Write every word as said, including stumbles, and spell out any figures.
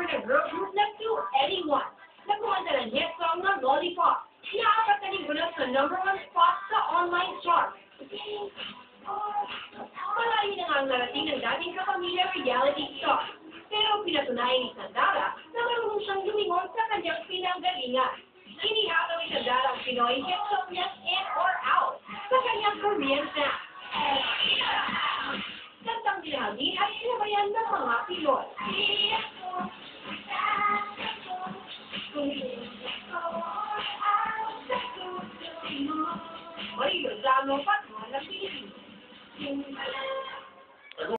ng girl group na To Anyone. Nagkumanta ng hit song na Lollipop. Inaapat na linggo na sa number one spot sa online chart. Malayo na nga ang narating ng dating kapamilya reality star. Pero pinatunayan ni Sandara na marunong siyang lumingon sa kanyang pinanggalingan. Inihataw ni Sandara ang Pinoy hit song niya In or Out sa kanyang Korean fans. Kantang binahagi at sinabayan ng mga Pinoy.